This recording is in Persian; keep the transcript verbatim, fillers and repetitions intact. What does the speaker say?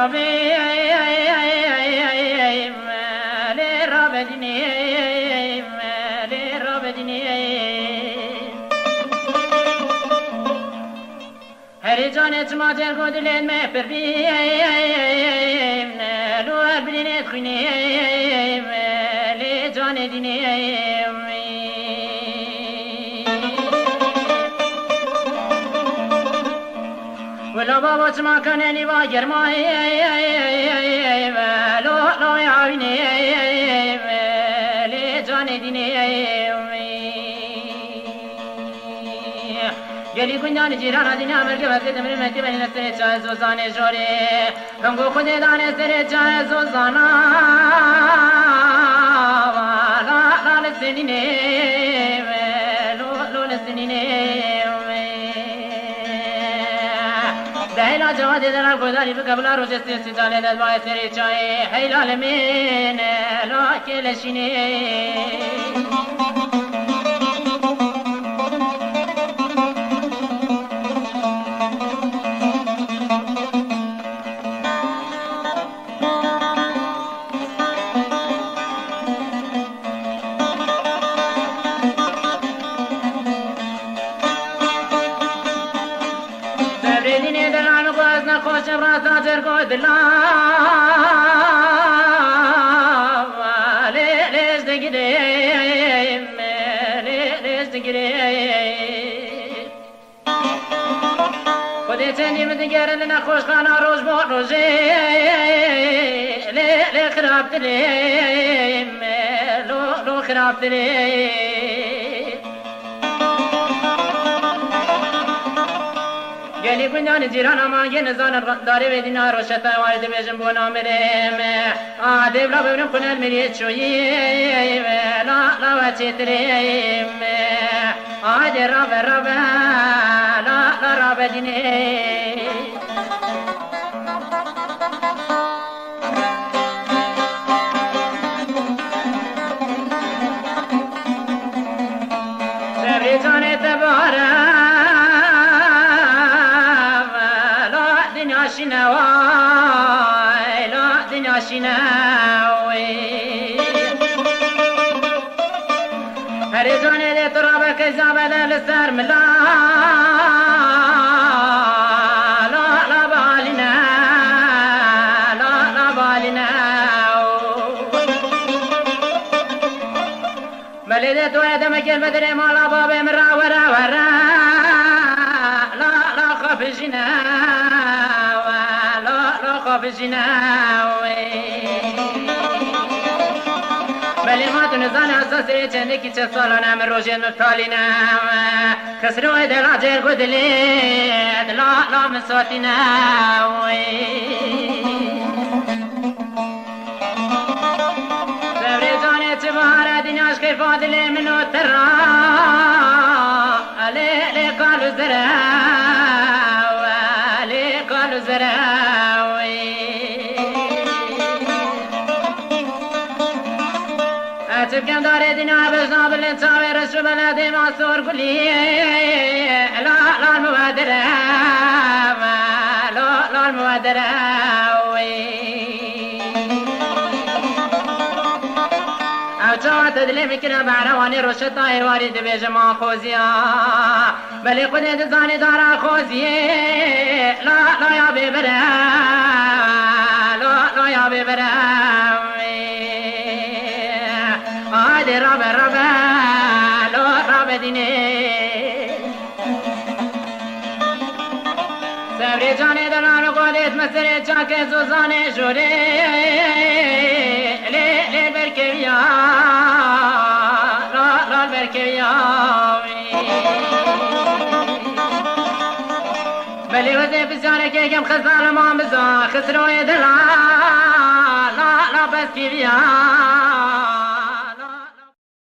ربي لي ربدني لي ربدني هر جانت ما ترقد لين ما بربي لو أبرني خني لي جان دني ولا بابا ما كانني واجر ما لو لو يعيني لي جان دني گلی کنجان جیران ادینه امر که وقتی تمرین مهدی بنی نسر چای زوزانه جوری کنگو خود دانه سر چای زوزانا لا لا لسنینه لو لو لسنینه دهلا جواد دلال گوداری بکبلا روز سیسی جاله دلبای سر چای حیلال من لا کلشینه دلا ليش تقريم ليش تقريم خدي تاني متقر لنا خوش خانا روج بو روجي لي خراب تريم لو لو خراب تريم گلی کنجان جیران آمانگی نزان داری و دینار و شتا وارد بیشم بو نامرم آدب لا ببرم کنن میری چویی لا لا و چیتریم آد راب راب لا لا راب دینی سبری جان تبارم شنواي لا دنيا شنواي هريزوني دي ترابك زابد للسر ملا لا لا بالنا لا لا بالنا بلدي توي دمك البدري مالا بابي مرا ورا ورا لا لا خاف جنا بجناوي بلي ما تنزل اساسي چندکی چه سالانه من روزین مفتالینه خسرو دل عجر گدلی لا لا مساتینه سبری جانه چه باره دنیاش که فاضله منو ترا علی علی قالو زره علی قالو زره تبكم داري دنيا بزناب الانتاوي رسو بلدي معصور كلي لا لا المبادرة لا لا المبادرة او جوا تدلي مكنا بعرواني روشتاي وارد بجمع خوزيا بلي قد دزاني دارا خوزي لا لا يا ببرا لا لا يا ببرا آدي رابع رابع لو رابع ديني سبري جاني دلانو قدت مسري جاكي زوزاني جوري لي لي بركبيا لا لا بركبيا بلي وزي بزاري كيكم خزان ما مزا خسروا يدلا لا لا بس كبيا